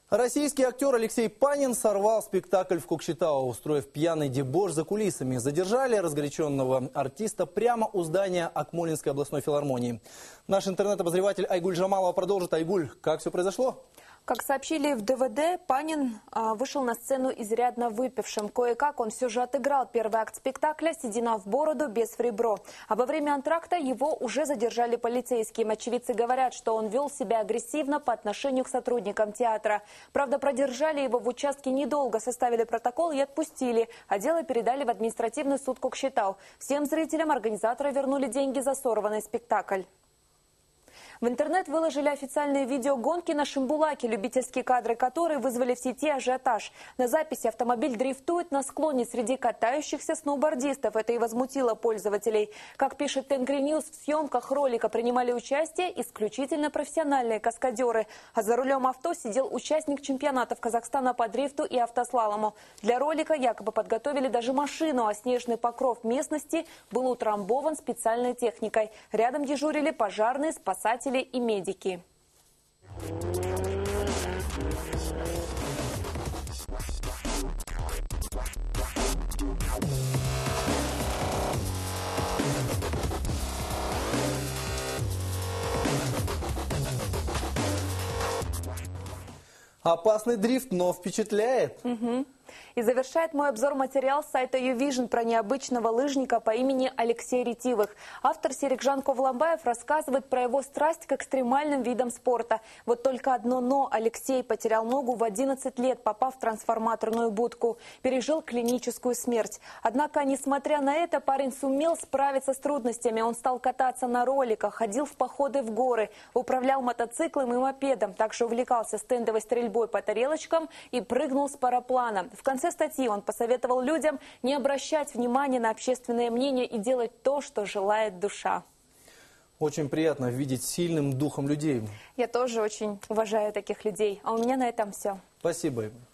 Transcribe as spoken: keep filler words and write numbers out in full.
Российский актер Алексей Панин сорвал спектакль в Кокшетау, устроив пьяный дебош за кулисами. Задержали разгоряченного артиста прямо у здания Акмолинской областной филармонии. Наш интернет-обозреватель Айгуль Жамалова продолжит. Айгуль, как все произошло? Как сообщили в ДВД, Панин а, вышел на сцену изрядно выпившим. Кое-как он все же отыграл первый акт спектакля «Седина в бороду» без фрибро. А во время антракта его уже задержали полицейские. Очевидцы говорят, что он вел себя агрессивно по отношению к сотрудникам театра. Правда, продержали его в участке недолго, составили протокол и отпустили. А дело передали в административный суд Кокшетау. Всем зрителям организаторы вернули деньги за сорванный спектакль. В интернет выложили официальные видеогонки на Шимбулаке, любительские кадры которой вызвали в сети ажиотаж. На записи автомобиль дрифтует на склоне среди катающихся сноубордистов. Это и возмутило пользователей. Как пишет Тенгри Ньюс, в съемках ролика принимали участие исключительно профессиональные каскадеры. А за рулем авто сидел участник чемпионатов Казахстана по дрифту и автослалому. Для ролика якобы подготовили даже машину, а снежный покров местности был утрамбован специальной техникой. Рядом дежурили пожарные, спасатели и медики. Опасный дрифт, но впечатляет. Угу. И завершает мой обзор материал с сайта YouVision про необычного лыжника по имени Алексей Ретивых. Автор Серикжан Ковламбаев рассказывает про его страсть к экстремальным видам спорта. Вот только одно «но». Алексей потерял ногу в одиннадцать лет, попав в трансформаторную будку. Пережил клиническую смерть. Однако, несмотря на это, парень сумел справиться с трудностями. Он стал кататься на роликах, ходил в походы в горы, управлял мотоциклом и мопедом. Также увлекался стендовой стрельбой по тарелочкам и прыгнул с параплана. В конце статьи он посоветовал людям не обращать внимания на общественное мнение и делать то, что желает душа. Очень приятно видеть сильным духом людей. Я тоже очень уважаю таких людей. А у меня на этом все. Спасибо.